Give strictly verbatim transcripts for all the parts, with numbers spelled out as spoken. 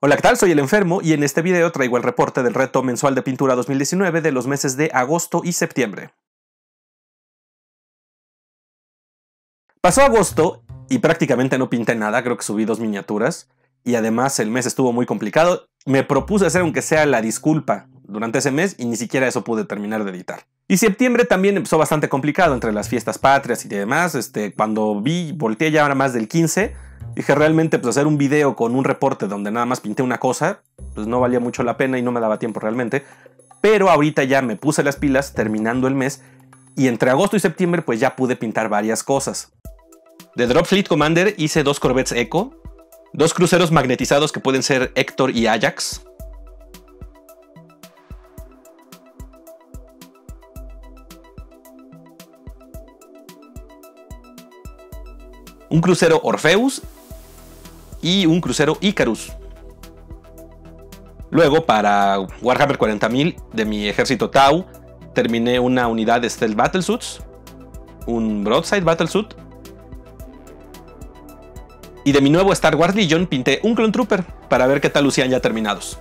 Hola, ¿qué tal? Soy el Enfermo y en este video traigo el reporte del reto mensual de pintura dos mil diecinueve de los meses de agosto y septiembre. Pasó agosto y prácticamente no pinté nada, creo que subí dos miniaturas y además el mes estuvo muy complicado. Me propuse hacer aunque sea la disculpa durante ese mes y ni siquiera eso pude terminar de editar. Y septiembre también empezó bastante complicado entre las fiestas patrias y demás. Este, cuando vi, volteé ya ahora más del quince. Dije, realmente pues hacer un video con un reporte donde nada más pinté una cosa, pues no valía mucho la pena y no me daba tiempo realmente. Pero ahorita ya me puse las pilas terminando el mes y entre agosto y septiembre pues ya pude pintar varias cosas. De Drop Fleet Commander hice dos Corvettes Echo, dos cruceros magnetizados que pueden ser Héctor y Ajax, un crucero Orpheus y un crucero Icarus. Luego, para Warhammer cuarenta mil de mi ejército Tau, terminé una unidad de Stealth Battlesuits, un Broadside Battlesuit, y de mi nuevo Star Wars Legion pinté un Clone Trooper para ver qué tal lucían ya terminados.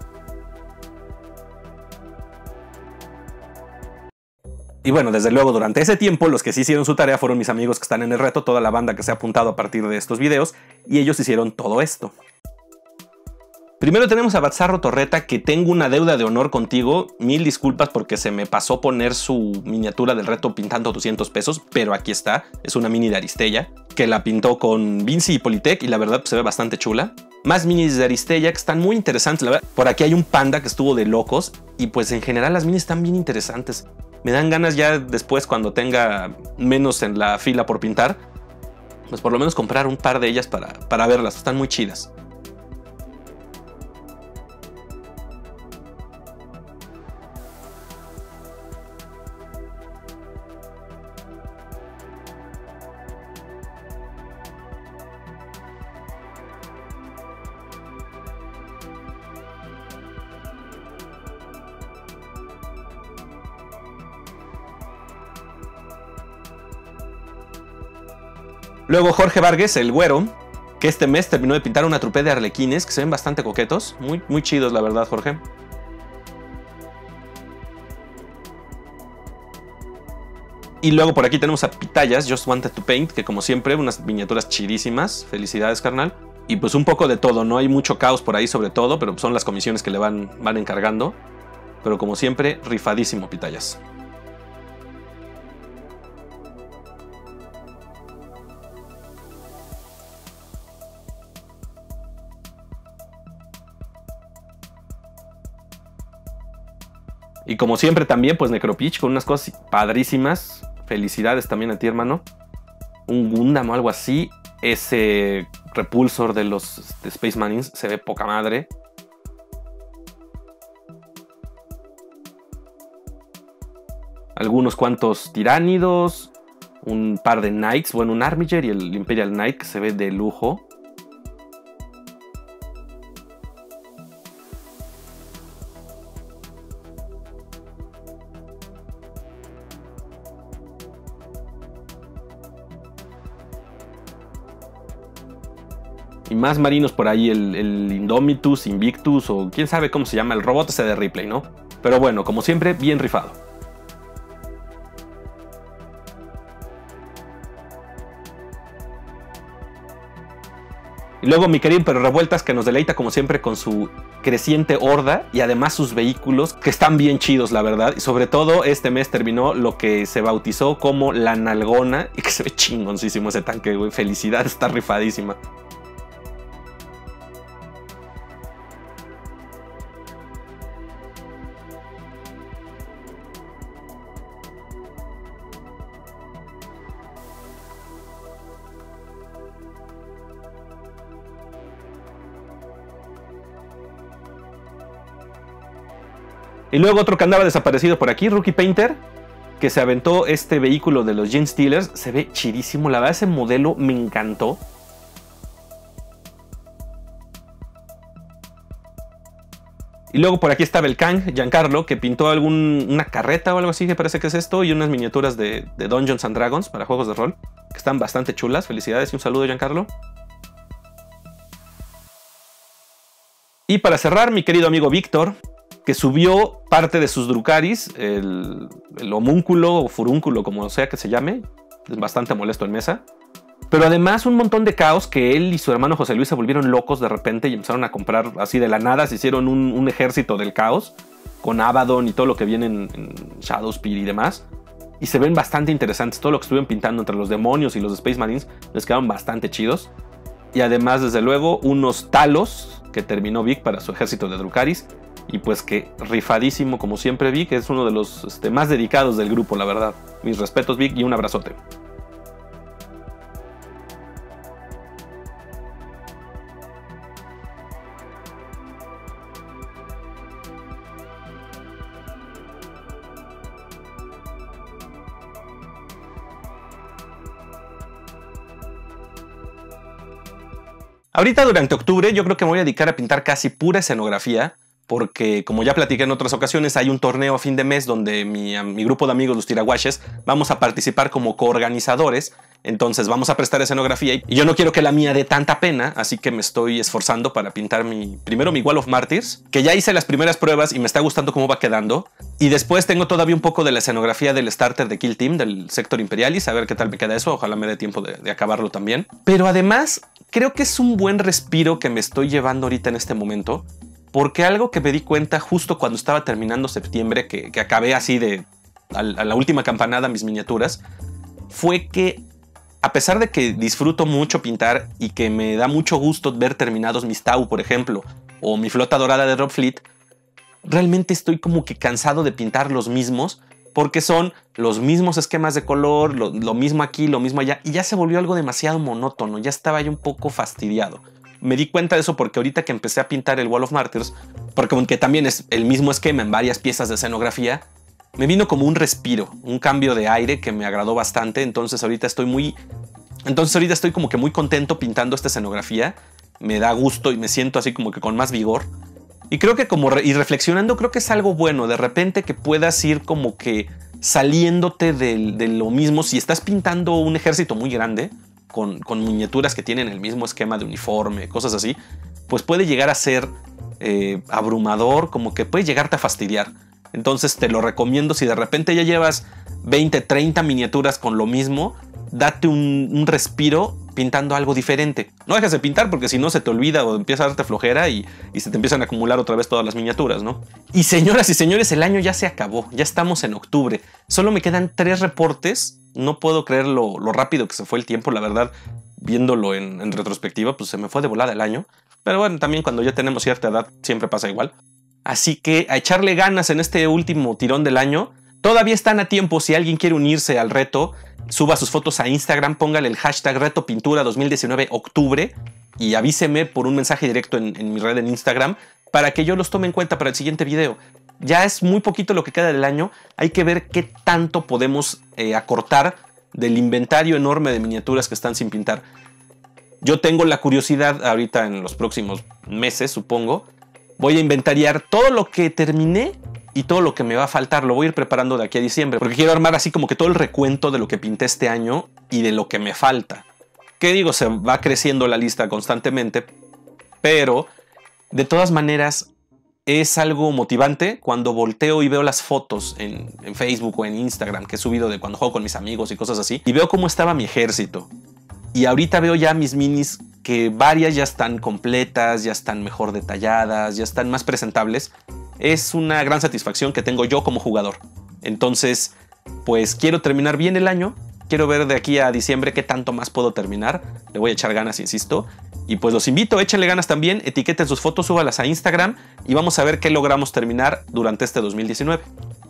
Y bueno, desde luego durante ese tiempo los que sí hicieron su tarea fueron mis amigos que están en el reto, toda la banda que se ha apuntado a partir de estos videos, y ellos hicieron todo esto. Primero tenemos a Bazzarro Torreta, que tengo una deuda de honor contigo. Mil disculpas porque se me pasó poner su miniatura del reto pintando doscientos pesos, pero aquí está, es una mini de Aristella, que la pintó con Vinci y Polytech y la verdad pues, se ve bastante chula. Más minis de Aristella que están muy interesantes, la verdad. Por aquí hay un panda que estuvo de locos y pues en general las minis están bien interesantes. Me dan ganas ya después, cuando tenga menos en la fila por pintar, pues por lo menos comprar un par de ellas para, para verlas, están muy chidas. Luego Jorge Vargas, el güero, que este mes terminó de pintar una trupe de arlequines que se ven bastante coquetos. Muy, muy chidos, la verdad, Jorge. Y luego por aquí tenemos a Pitayas, Just Wanted to Paint, que como siempre, unas miniaturas chidísimas. Felicidades, carnal. Y pues un poco de todo, no hay mucho caos por ahí sobre todo, pero son las comisiones que le van, van encargando. Pero como siempre, rifadísimo, Pitayas. Y como siempre también, pues Necropitch con unas cosas padrísimas. Felicidades también a ti, hermano. Un Gundam o algo así. Ese Repulsor de los de Space Marines se ve poca madre. Algunos cuantos Tiránidos. Un par de Knights. Bueno, un Armiger y el Imperial Knight que se ve de lujo. Y más marinos por ahí, el, el Indomitus, Invictus o quién sabe cómo se llama, el robot ese de Ripley, ¿no? Pero bueno, como siempre, bien rifado. Y luego mi querido Pero Revueltas, que nos deleita como siempre con su creciente horda y además sus vehículos que están bien chidos, la verdad. Y sobre todo este mes terminó lo que se bautizó como la Nalgona y que se ve chingoncísimo ese tanque, güey. Felicidad, está rifadísima. Y luego otro que andaba desaparecido por aquí, Rookie Painter, que se aventó este vehículo de los Genestealers. Se ve chidísimo, la verdad ese modelo me encantó. Y luego por aquí estaba el Kang, Giancarlo, que pintó algún, una carreta o algo así, que parece que es esto, y unas miniaturas de, de Dungeons and Dragons para juegos de rol, que están bastante chulas. Felicidades y un saludo, Giancarlo. Y para cerrar, mi querido amigo Víctor, que subió parte de sus Drukaris, el, el homúnculo o furúnculo, como sea que se llame, es bastante molesto en mesa. Pero además un montón de caos que él y su hermano José Luis se volvieron locos de repente y empezaron a comprar así de la nada, se hicieron un, un ejército del caos, con Abaddon y todo lo que viene en, en Shadowspear y demás. Y se ven bastante interesantes, todo lo que estuvieron pintando entre los demonios y los Space Marines les quedaron bastante chidos. Y además, desde luego, unos Talos que terminó Vic para su ejército de Drukaris. Y pues que rifadísimo como siempre Vic, es uno de los este, más dedicados del grupo, la verdad. Mis respetos Vic y un abrazote. Ahorita durante octubre yo creo que me voy a dedicar a pintar casi pura escenografía, porque como ya platiqué en otras ocasiones, hay un torneo a fin de mes donde mi, mi grupo de amigos, los tiraguaches, vamos a participar como coorganizadores. Entonces vamos a prestar escenografía y yo no quiero que la mía dé tanta pena, así que me estoy esforzando para pintar mi primero mi Wall of Martyrs, que ya hice las primeras pruebas y me está gustando cómo va quedando. Y después tengo todavía un poco de la escenografía del starter de Kill Team, del Sector Imperialis, a ver qué tal me queda eso, ojalá me dé tiempo de, de acabarlo también. Pero además creo que es un buen respiro que me estoy llevando ahorita en este momento, porque algo que me di cuenta justo cuando estaba terminando septiembre, que, que acabé así de a, a la última campanada mis miniaturas, fue que a pesar de que disfruto mucho pintar y que me da mucho gusto ver terminados mis Tau, por ejemplo, o mi flota dorada de Drop Fleet, realmente estoy como que cansado de pintar los mismos, porque son los mismos esquemas de color, lo, lo mismo aquí, lo mismo allá, y ya se volvió algo demasiado monótono, ya estaba yo un poco fastidiado. Me di cuenta de eso porque ahorita que empecé a pintar el Wall of Martyrs, porque aunque también es el mismo esquema en varias piezas de escenografía, me vino como un respiro, un cambio de aire que me agradó bastante. Entonces ahorita estoy muy... Entonces ahorita estoy como que muy contento pintando esta escenografía. Me da gusto y me siento así como que con más vigor. Y creo que como... Re y reflexionando, creo que es algo bueno. De repente que puedas ir como que saliéndote de, de lo mismo. Si estás pintando un ejército muy grande, con, con miniaturas que tienen el mismo esquema de uniforme, cosas así, pues puede llegar a ser eh, abrumador, como que puede llegarte a fastidiar. Entonces te lo recomiendo. Si de repente ya llevas veinte, treinta miniaturas con lo mismo, date un, un respiro pintando algo diferente. No dejes de pintar porque si no se te olvida o empieza a darte flojera y, y se te empiezan a acumular otra vez todas las miniaturas, ¿no? Y señoras y señores, el año ya se acabó. Ya estamos en octubre. Solo me quedan tres reportes. No puedo creer lo, lo rápido que se fue el tiempo, la verdad. Viéndolo en, en retrospectiva, pues se me fue de volada el año. Pero bueno, también cuando ya tenemos cierta edad siempre pasa igual. Así que a echarle ganas en este último tirón del año. Todavía están a tiempo. Si alguien quiere unirse al reto, suba sus fotos a Instagram, póngale el hashtag Reto Pintura dos mil diecinueve octubre y avíseme por un mensaje directo en, en mi red en Instagram para que yo los tome en cuenta para el siguiente video. Ya es muy poquito lo que queda del año. Hay que ver qué tanto podemos eh, acortar del inventario enorme de miniaturas que están sin pintar. Yo tengo la curiosidad ahorita en los próximos meses, supongo. Voy a inventariar todo lo que terminé y todo lo que me va a faltar. Lo voy a ir preparando de aquí a diciembre, porque quiero armar así como que todo el recuento de lo que pinté este año y de lo que me falta. Que digo, se va creciendo la lista constantemente, pero de todas maneras es algo motivante cuando volteo y veo las fotos en, en Facebook o en Instagram que he subido de cuando juego con mis amigos y cosas así, y veo cómo estaba mi ejército. Y ahorita veo ya mis minis que varias ya están completas, ya están mejor detalladas, ya están más presentables. Es una gran satisfacción que tengo yo como jugador. Entonces, pues quiero terminar bien el año. Quiero ver de aquí a diciembre qué tanto más puedo terminar. Le voy a echar ganas, insisto. Y pues los invito, échenle ganas también. Etiqueten sus fotos, súbalas a Instagram. Y vamos a ver qué logramos terminar durante este dos mil diecinueve.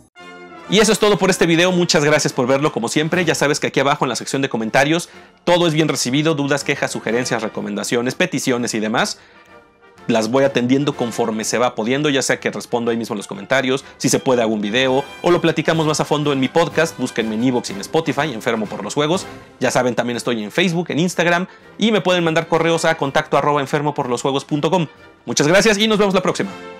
Y eso es todo por este video. Muchas gracias por verlo como siempre. Ya sabes que aquí abajo en la sección de comentarios todo es bien recibido. Dudas, quejas, sugerencias, recomendaciones, peticiones y demás. Las voy atendiendo conforme se va pudiendo, ya sea que respondo ahí mismo en los comentarios, si se puede hago un video, o lo platicamos más a fondo en mi podcast. Búsquenme en iVoox y en Spotify, Enfermo por los Juegos. Ya saben, también estoy en Facebook, en Instagram, y me pueden mandar correos a contacto arroba enfermo por los juegos punto com. Muchas gracias y nos vemos la próxima.